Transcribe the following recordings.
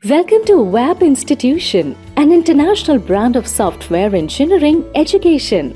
Welcome to Web Institution, an international brand of software engineering education.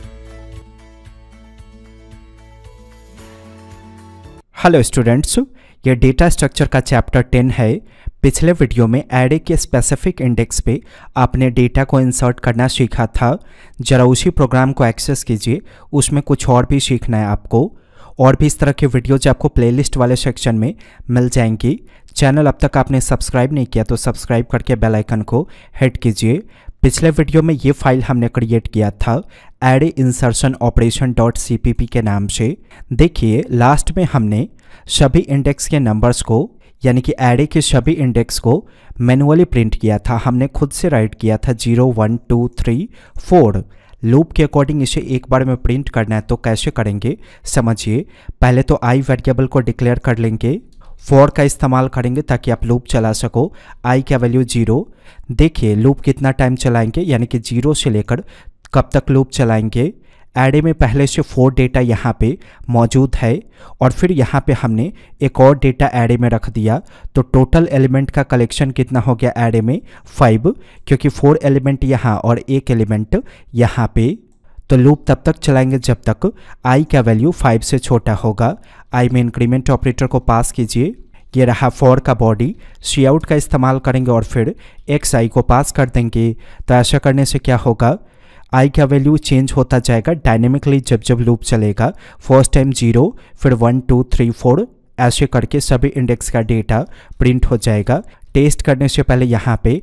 Hello students, ये data structure का chapter 10 है। पिछले video में array के स्पेसिफिक इंडेक्स पे आपने डेटा को इंसर्ट करना सीखा था। जरा उसी प्रोग्राम को एक्सेस कीजिए, उसमें कुछ और भी सीखना है आपको। और भी इस तरह के वीडियोज आपको प्लेलिस्ट वाले सेक्शन में मिल जाएंगी। चैनल अब तक आपने सब्सक्राइब नहीं किया तो सब्सक्राइब करके बेल आइकन को हिट कीजिए। पिछले वीडियो में ये फाइल हमने क्रिएट किया था एरे इंसर्शन ऑपरेशन .cpp के नाम से। देखिए लास्ट में हमने सभी इंडेक्स के नंबर्स को यानी कि एरे के सभी इंडेक्स को मैनुअली प्रिंट किया था। हमने खुद से राइट किया था 0 1 2 3 4। लूप के अकॉर्डिंग इसे एक बार में प्रिंट करना है तो कैसे करेंगे समझिए। पहले तो आई वेरिएबल को डिक्लेयर कर लेंगे, फॉर का इस्तेमाल करेंगे ताकि आप लूप चला सको। आई का वैल्यू 0। देखिए लूप कितना टाइम चलाएंगे यानी कि 0 से लेकर कब तक लूप चलाएंगे। एरे में पहले से 4 डेटा यहाँ पे मौजूद है और फिर यहाँ पे हमने एक और डेटा एरे में रख दिया, तो टोटल एलिमेंट का कलेक्शन कितना हो गया एरे में 5, क्योंकि 4 एलिमेंट यहाँ और 1 एलिमेंट यहाँ पे। तो लूप तब तक चलाएंगे जब तक आई का वैल्यू 5 से छोटा होगा। आई में इंक्रीमेंट ऑपरेटर को पास कीजिए। ये रहा फॉर का बॉडी। सी आउट का इस्तेमाल करेंगे और फिर एक्स आई को पास कर देंगे। तो ऐसा करने से क्या होगा, आई का वैल्यू चेंज होता जाएगा डायनेमिकली जब जब लूप चलेगा। फर्स्ट टाइम 0, फिर 1 2 3 4, ऐसे करके सभी इंडेक्स का डेटा प्रिंट हो जाएगा। टेस्ट करने से पहले यहाँ पे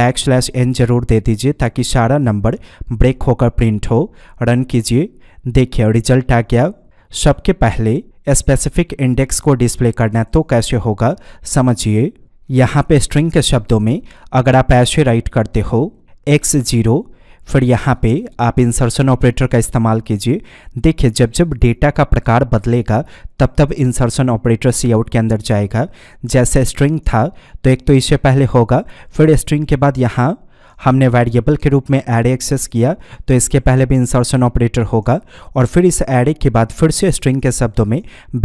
\n जरूर दे दीजिए ताकि सारा नंबर ब्रेक होकर प्रिंट हो। रन कीजिए, देखिए रिजल्ट आ गया। सबके पहले स्पेसिफिक इंडेक्स को डिस्प्ले करना है तो कैसे होगा समझिए। यहाँ पे स्ट्रिंग के शब्दों में अगर आप ऐसे राइट करते हो x0, फिर यहाँ पे आप इंसर्शन ऑपरेटर का इस्तेमाल कीजिए। देखिए जब जब डेटा का प्रकार बदलेगा तब तब इंसर्शन ऑपरेटर सी आउट के अंदर जाएगा। जैसे स्ट्रिंग था तो एक तो इससे पहले होगा, फिर स्ट्रिंग के बाद यहाँ हमने वेरिएबल के रूप में एरे एक्सेस किया तो इसके पहले भी इंसर्शन ऑपरेटर होगा, और फिर इस एरे के बाद फिर से स्ट्रिंग के शब्दों में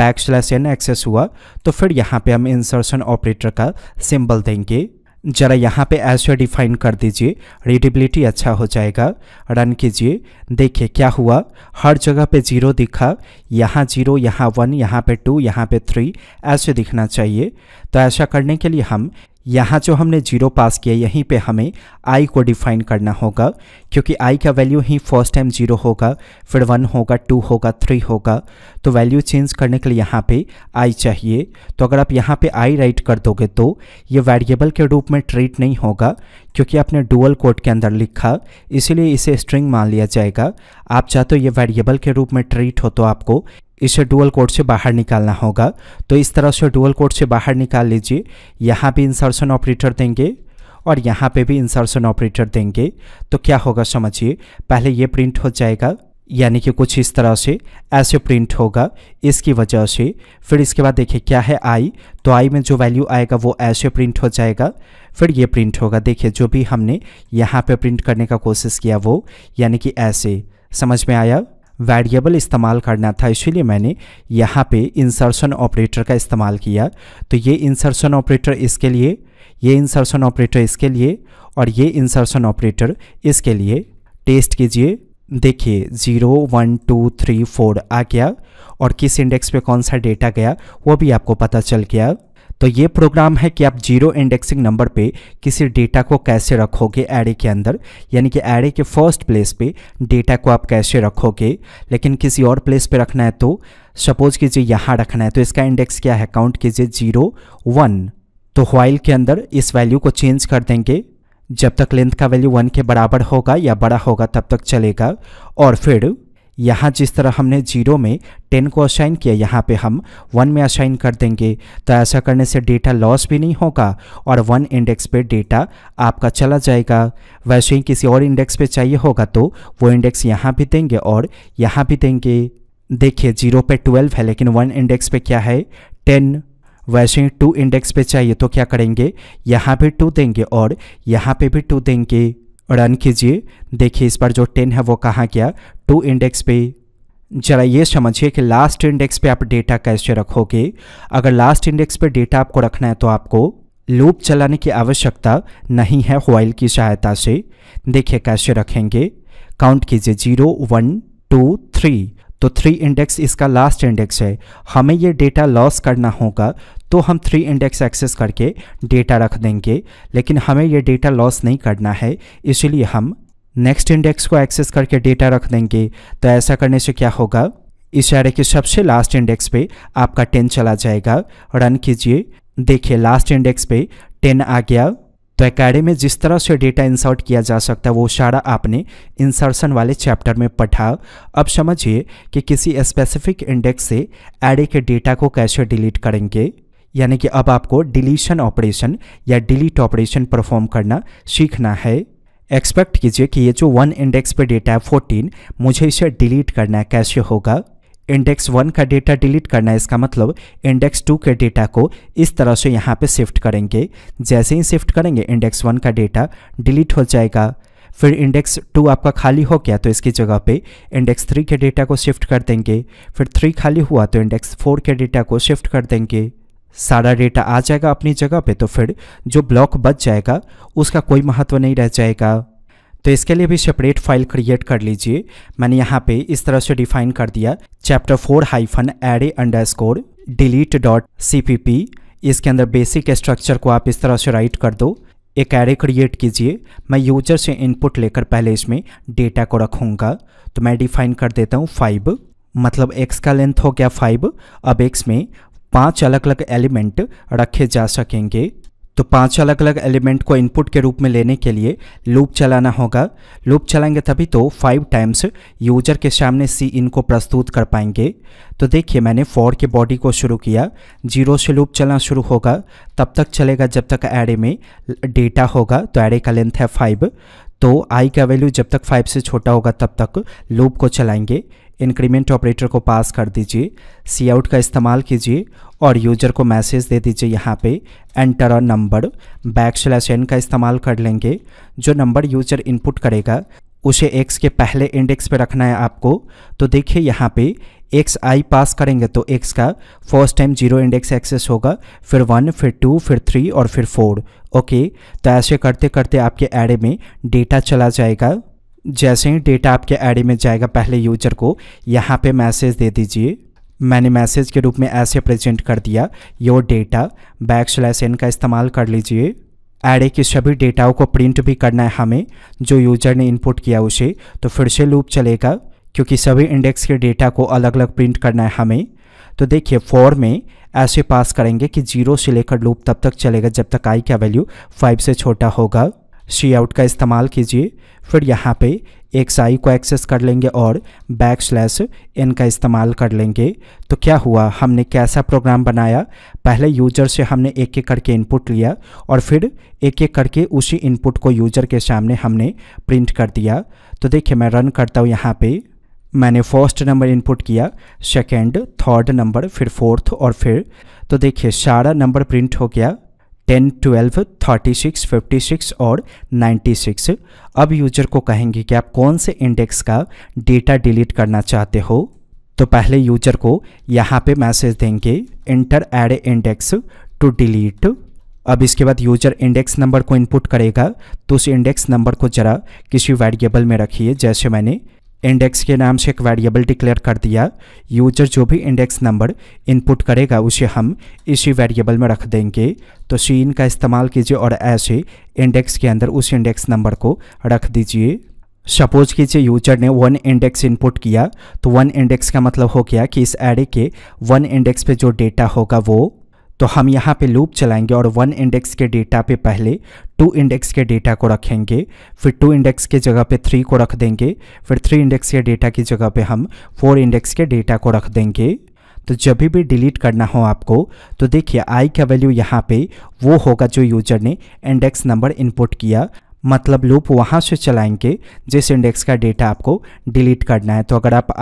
\n एक्सेस हुआ तो फिर यहाँ पे हम इंसर्शन ऑपरेटर का सिंबल देंगे। जरा यहाँ पे ऐसे डिफाइन कर दीजिए, रीडेबिलिटी अच्छा हो जाएगा। रन कीजिए, देखिए क्या हुआ, हर जगह पे 0 दिखा। यहाँ 0, यहाँ 1, यहाँ पे 2, यहाँ पे 3, ऐसे दिखना चाहिए। तो ऐसा करने के लिए हम यहाँ जो हमने 0 पास किया यहीं पे हमें आई को डिफाइन करना होगा, क्योंकि आई का वैल्यू ही फर्स्ट टाइम 0 होगा, फिर 1 होगा, 2 होगा, 3 होगा। तो वैल्यू चेंज करने के लिए यहाँ पे आई चाहिए। तो अगर आप यहाँ पे आई राइट कर दोगे तो ये वेरिएबल के रूप में ट्रीट नहीं होगा, क्योंकि आपने डुअल कोट के अंदर लिखा, इसीलिए इसे स्ट्रिंग मान लिया जाएगा। आप चाहते हो ये वेरिएबल के रूप में ट्रीट हो तो आपको इसे डुअल कोड से बाहर निकालना होगा। तो इस तरह से डुअल कोड से बाहर निकाल लीजिए। यहाँ भी इंसर्शन ऑपरेटर देंगे और यहाँ पे भी इंसर्शन ऑपरेटर देंगे। तो क्या होगा समझिए, पहले ये प्रिंट हो जाएगा यानी कि कुछ इस तरह से ऐसे प्रिंट होगा इसकी वजह से। फिर इसके बाद देखिए क्या है आई, तो आई में जो वैल्यू आएगा वो ऐसे प्रिंट हो जाएगा। फिर ये प्रिंट होगा, देखिए जो भी हमने यहाँ पे प्रिंट करने का कोशिश किया वो यानी कि ऐसे। समझ में आया, वेरिएबल इस्तेमाल करना था इसीलिए मैंने यहाँ पे इंसर्शन ऑपरेटर का इस्तेमाल किया। तो ये इंसर्शन ऑपरेटर इसके लिए, ये इंसर्शन ऑपरेटर इसके लिए और ये इंसर्शन ऑपरेटर इसके लिए। टेस्ट कीजिए, देखिए 0 1 2 3 4 आ गया और किस इंडेक्स पे कौन सा डेटा गया वो भी आपको पता चल गया। तो ये प्रोग्राम है कि आप 0 इंडेक्सिंग नंबर पे किसी डेटा को कैसे रखोगे एरे के अंदर, यानी कि एरे के फर्स्ट प्लेस पे डेटा को आप कैसे रखोगे। लेकिन किसी और प्लेस पे रखना है तो सपोज कीजिए यहाँ रखना है, तो इसका इंडेक्स क्या है, काउंट कीजिए 0 1। तो व्हाइल के अंदर इस वैल्यू को चेंज कर देंगे, जब तक लेंथ का वैल्यू 1 के बराबर होगा या बड़ा होगा तब तक चलेगा। और फिर यहाँ जिस तरह हमने 0 में 10 को असाइन किया यहाँ पे हम 1 में असाइन कर देंगे। तो ऐसा करने से डेटा लॉस भी नहीं होगा और 1 इंडेक्स पे डेटा आपका चला जाएगा। वैसे ही किसी और इंडेक्स पे चाहिए होगा तो वो इंडेक्स यहाँ भी देंगे और यहाँ भी देंगे। देखिए 0 पे 12 है लेकिन 1 इंडेक्स पे क्या है 10। वैसे ही 2 इंडेक्स पे चाहिए तो क्या करेंगे, यहाँ भी 2 देंगे और यहाँ पे भी 2 देंगे। रन कीजिए, देखिए इस बार जो 10 है वो कहाँ गया, 2 इंडेक्स पे। जरा ये समझिए कि लास्ट इंडेक्स पे आप डेटा कैसे रखोगे। अगर लास्ट इंडेक्स पे डेटा आपको रखना है तो आपको लूप चलाने की आवश्यकता नहीं है व्हाइल की सहायता से। देखिए कैसे रखेंगे, काउंट कीजिए 0 1 2 3, तो 3 इंडेक्स इसका लास्ट इंडेक्स है। हमें ये डेटा लॉस करना होगा तो हम 3 इंडेक्स एक्सेस करके डेटा रख देंगे, लेकिन हमें ये डेटा लॉस नहीं करना है, इसलिए हम नेक्स्ट इंडेक्स को एक्सेस करके डेटा रख देंगे। तो ऐसा करने से क्या होगा, इस एरे के सबसे लास्ट इंडेक्स पे आपका 10 चला जाएगा। रन कीजिए, देखिए लास्ट इंडेक्स पे 10 आ गया। तो एक एरे में जिस तरह से डेटा इंसर्ट किया जा सकता है वो सारा आपने इंसर्शन वाले चैप्टर में पढ़ा। अब समझिए कि किसी स्पेसिफिक इंडेक्स से एरे के डेटा को कैसे डिलीट करेंगे, यानी कि अब आपको डिलीशन ऑपरेशन या डिलीट ऑपरेशन परफॉर्म करना सीखना है। एक्सपेक्ट कीजिए कि ये जो 1 इंडेक्स पे डेटा है 14, मुझे इसे डिलीट करना है। कैसे होगा, इंडेक्स 1 का डेटा डिलीट करना है, इसका मतलब इंडेक्स 2 के डेटा को इस तरह से यहाँ पे शिफ्ट करेंगे। जैसे ही शिफ्ट करेंगे इंडेक्स 1 का डेटा डिलीट हो जाएगा। फिर इंडेक्स 2 आपका खाली हो गया तो इसकी जगह पे इंडेक्स 3 के डेटा को शिफ्ट कर देंगे। फिर 3 खाली हुआ तो इंडेक्स 4 के डेटा को शिफ्ट कर देंगे। सारा डेटा आ जाएगा अपनी जगह पे, तो फिर जो ब्लॉक बच जाएगा उसका कोई महत्व नहीं रह जाएगा। तो इसके लिए भी सेपरेट फाइल क्रिएट कर लीजिए। मैंने यहाँ पे इस तरह से डिफाइन कर दिया, chapter 4-array_delete.cpp। इसके अंदर बेसिक स्ट्रक्चर को आप इस तरह से राइट कर दो। एक एरे क्रिएट कीजिए, मैं यूजर से इनपुट लेकर पहले इसमें डेटा को रखूँगा। तो मैं डिफाइन कर देता हूँ 5, मतलब x का लेंथ हो गया 5। अब x में 5 अलग अलग एलिमेंट रखे जा सकेंगे। तो 5 अलग अलग एलिमेंट को इनपुट के रूप में लेने के लिए लूप चलाना होगा। लूप चलाएंगे तभी तो 5 टाइम्स यूजर के सामने सी इन को प्रस्तुत कर पाएंगे। तो देखिए मैंने फॉर के बॉडी को शुरू किया, 0 से लूप चलना शुरू होगा, तब तक चलेगा जब तक एरे में डेटा होगा। तो एरे का लेंथ है 5, तो आई का वैल्यू जब तक 5 से छोटा होगा तब तक लूप को चलाएंगे। इंक्रीमेंट ऑपरेटर को पास कर दीजिए, सी आउट का इस्तेमाल कीजिए और यूजर को मैसेज दे दीजिए यहाँ पे एंटर अ नंबर। \n का इस्तेमाल कर लेंगे। जो नंबर यूजर इनपुट करेगा उसे x के पहले इंडेक्स पे रखना है आपको। तो देखिए यहाँ पे x i पास करेंगे तो x का फर्स्ट टाइम 0 इंडेक्स एक्सेस होगा, फिर 1, फिर 2, फिर 3 और फिर 4। ओके, तो ऐसे करते करते आपके एरे में डेटा चला जाएगा। जैसे ही डेटा आपके एरे में जाएगा पहले यूजर को यहाँ पे मैसेज दे दीजिए। मैंने मैसेज के रूप में ऐसे प्रेजेंट कर दिया, योर डेटा। \n का इस्तेमाल कर लीजिए। एरे के सभी डेटाओं को प्रिंट भी करना है हमें, जो यूजर ने इनपुट किया उसे। तो फिर से लूप चलेगा क्योंकि सभी इंडेक्स के डेटा को अलग अलग प्रिंट करना है हमें। तो देखिए फॉर में ऐसे पास करेंगे कि 0 से लेकर लूप तब तक चलेगा जब तक i का वैल्यू 5 से छोटा होगा। सी आउट का इस्तेमाल कीजिए, फिर यहाँ पे xi को एक्सेस कर लेंगे और \n का इस्तेमाल कर लेंगे। तो क्या हुआ, हमने कैसा प्रोग्राम बनाया, पहले यूजर से हमने एक एक करके इनपुट लिया और फिर एक एक करके उसी इनपुट को यूजर के सामने हमने प्रिंट कर दिया। तो देखिए मैं रन करता हूँ, यहाँ पे मैंने फर्स्ट नंबर इनपुट किया, सेकेंड, थर्ड नंबर, फिर फोर्थ और फिर, तो देखिए सारा नंबर प्रिंट हो गया, 10, 12, 36, 56 और 96। अब यूजर को कहेंगे कि आप कौन से इंडेक्स का डेटा डिलीट करना चाहते हो। तो पहले यूजर को यहाँ पे मैसेज देंगे enter array index to delete. अब इसके बाद यूजर इंडेक्स नंबर को इनपुट करेगा, तो उस इंडेक्स नंबर को जरा किसी वेरिएबल में रखिए। जैसे मैंने इंडेक्स के नाम से एक वेरिएबल डिक्लेयर कर दिया। यूजर जो भी इंडेक्स नंबर इनपुट करेगा उसे हम इसी वेरिएबल में रख देंगे। तो सी का इस्तेमाल कीजिए और ऐसे इंडेक्स के अंदर उस इंडेक्स नंबर को रख दीजिए। सपोज कीजिए यूजर ने 1 इंडेक्स इनपुट किया, तो 1 इंडेक्स का मतलब हो गया कि इस एरे के 1 इंडेक्स पे जो डेटा होगा वो, तो हम यहाँ पे लूप चलाएंगे और 1 इंडेक्स के डेटा पे पहले 2 इंडेक्स के डेटा को रखेंगे, फिर 2 इंडेक्स के जगह पे 3 को रख देंगे, फिर 3 इंडेक्स के डेटा की जगह पे हम 4 इंडेक्स के डेटा को रख देंगे। तो जब भी डिलीट करना हो आपको, तो देखिए i का वैल्यू यहाँ पे वो होगा जो यूजर ने इंडेक्स नंबर इनपुट किया, मतलब लूप वहाँ से चलाएंगे जिस इंडेक्स का डेटा आपको डिलीट करना है। तो अगर आप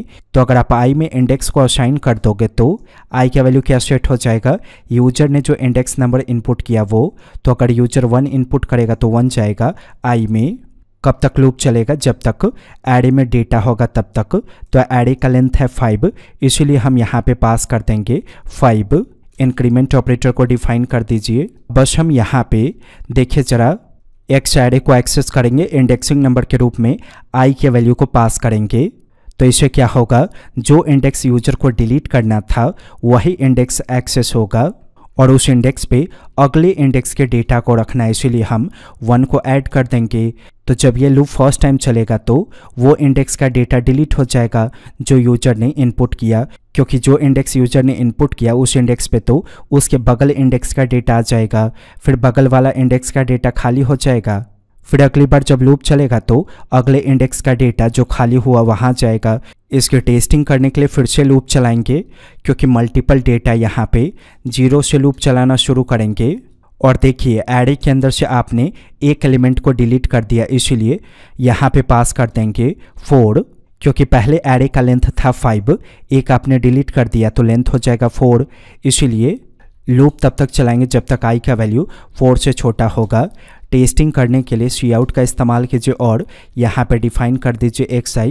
i में इंडेक्स को असाइन कर दोगे तो i का वैल्यू क्या सेट हो जाएगा, यूजर ने जो इंडेक्स नंबर इनपुट किया वो, तो अगर यूजर 1 इनपुट करेगा तो 1 जाएगा i में। कब तक लूप चलेगा, जब तक एरे में डेटा होगा तब तक। तो एरे का लेंथ है 5, इसीलिए हम यहाँ पे पास कर देंगे 5। इंक्रीमेंट ऑपरेटर को डिफाइन कर दीजिए। बस हम यहाँ पे देखिए जरा एक्स एरे को एक्सेस करेंगे, इंडेक्सिंग नंबर के रूप में आई के वैल्यू को पास करेंगे। तो इससे क्या होगा, जो इंडेक्स यूजर को डिलीट करना था वही इंडेक्स एक्सेस होगा और उस इंडेक्स पे अगले इंडेक्स के डेटा को रखना है, इसीलिए हम 1 को ऐड कर देंगे। तो जब ये लूप फर्स्ट टाइम चलेगा तो वो इंडेक्स का डेटा डिलीट हो जाएगा जो यूजर ने इनपुट किया, क्योंकि जो इंडेक्स यूजर ने इनपुट किया उस इंडेक्स पे तो उसके बगल इंडेक्स का डेटा आ जाएगा, फिर बगल वाला इंडेक्स का डेटा खाली हो जाएगा। फिर अगली बार जब लूप चलेगा तो अगले इंडेक्स का डेटा जो खाली हुआ वहाँ जाएगा। इसकी टेस्टिंग करने के लिए फिर से लूप चलाएंगे, क्योंकि मल्टीपल डेटा यहाँ पे 0 से लूप चलाना शुरू करेंगे। और देखिए एरे के अंदर से आपने एक एलिमेंट को डिलीट कर दिया, इसीलिए यहाँ पे पास कर देंगे 4, क्योंकि पहले एरे का लेंथ था 5, एक आपने डिलीट कर दिया तो लेंथ हो जाएगा 4। इसीलिए लूप तब तक चलाएंगे जब तक आई का वैल्यू 4 से छोटा होगा। टेस्टिंग करने के लिए सी आउट का इस्तेमाल कीजिए और यहाँ पे डिफाइन कर दीजिए xi,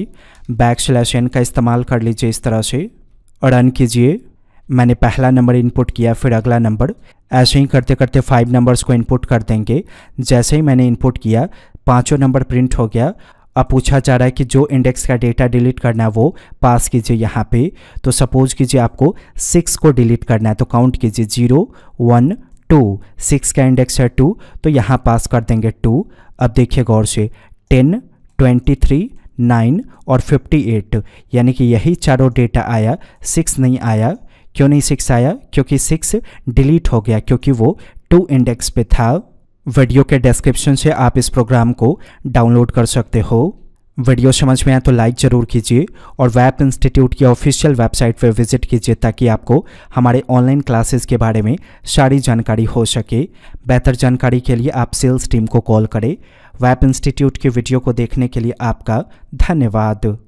\n का इस्तेमाल कर लीजिए इस तरह से और रन कीजिए। मैंने पहला नंबर इनपुट किया, फिर अगला नंबर, ऐसे ही करते करते 5 नंबर्स को इनपुट कर देंगे। जैसे ही मैंने इनपुट किया 5वां नंबर प्रिंट हो गया। अब पूछा जा रहा है कि जो इंडेक्स का डेटा डिलीट करना है वो पास कीजिए यहाँ पे। तो सपोज कीजिए आपको 6 को डिलीट करना है, तो काउंट कीजिए 0 1 2, 6 का इंडेक्स है 2, तो यहाँ पास कर देंगे 2। अब देखिए गौर से 10 23 9 और 58, यानी कि यही चारों डेटा आया, 6 नहीं आया। क्यों नहीं 6 आया, क्योंकि 6 डिलीट हो गया, क्योंकि वो 2 इंडेक्स पे था। वीडियो के डिस्क्रिप्शन से आप इस प्रोग्राम को डाउनलोड कर सकते हो। वीडियो समझ में आए तो लाइक ज़रूर कीजिए और वेब इंस्टीट्यूट की ऑफिशियल वेबसाइट पर विजिट कीजिए, ताकि आपको हमारे ऑनलाइन क्लासेस के बारे में सारी जानकारी हो सके। बेहतर जानकारी के लिए आप सेल्स टीम को कॉल करें। वेब इंस्टीट्यूट की वीडियो को देखने के लिए आपका धन्यवाद।